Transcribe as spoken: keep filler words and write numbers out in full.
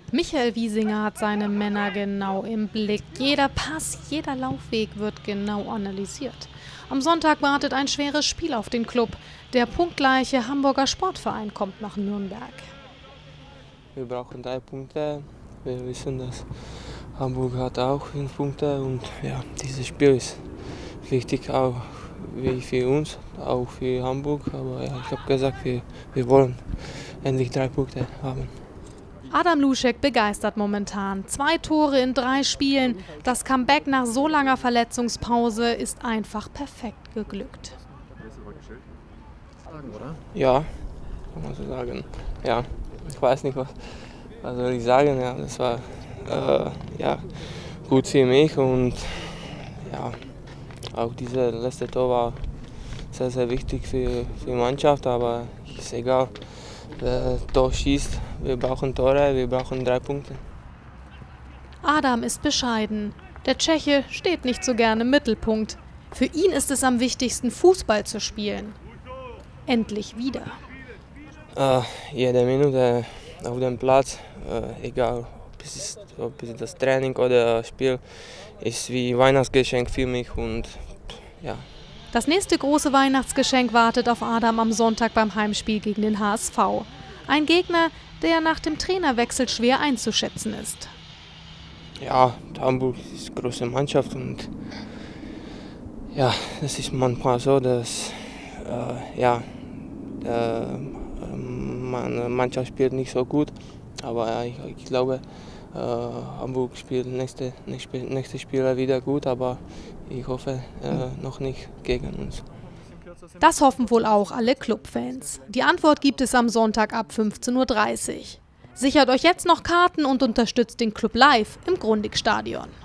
Michael Wiesinger hat seine Männer genau im Blick. Jeder Pass, jeder Laufweg wird genau analysiert. Am Sonntag wartet ein schweres Spiel auf den Club. Der punktgleiche Hamburger Sportverein kommt nach Nürnberg. Wir brauchen drei Punkte. Wir wissen, dass Hamburg hat auch fünf Punkte und ja, dieses Spiel ist wichtig auch wie für uns, auch für Hamburg. Aber ja, ich habe gesagt, wir, wir wollen endlich drei Punkte haben. Adam Luschek begeistert momentan. Zwei Tore in drei Spielen. Das Comeback nach so langer Verletzungspause ist einfach perfekt geglückt. Ja, kann man so sagen. Ja, ich weiß nicht, was, was soll ich sagen. Ja, das war äh, ja, gut für mich und ja, auch dieses letzte Tor war sehr, sehr wichtig für, für die Mannschaft, aber ist egal. Wer Tor schießt, wir brauchen Tore, wir brauchen drei Punkte. Adam ist bescheiden. Der Tscheche steht nicht so gerne im Mittelpunkt. Für ihn ist es am wichtigsten, Fußball zu spielen. Endlich wieder. Äh, jede Minute auf dem Platz, äh, egal ob es, ist, ob es das Training oder das Spiel, ist wie Weihnachtsgeschenk für mich und ja. Das nächste große Weihnachtsgeschenk wartet auf Adam am Sonntag beim Heimspiel gegen den H S V. Ein Gegner, der nach dem Trainerwechsel schwer einzuschätzen ist. Ja, Hamburg ist eine große Mannschaft und ja, es ist manchmal so, dass äh, ja, äh, meine Mannschaft spielt nicht so gut, aber ich, ich glaube, äh, Hamburg spielt nächste, nächste, nächste Spiel wieder gut, aber ich hoffe äh, noch nicht gegen uns. Das hoffen wohl auch alle Clubfans. Die Antwort gibt es am Sonntag ab fünfzehn Uhr dreißig. Sichert euch jetzt noch Karten und unterstützt den Club live im Grundig-Stadion.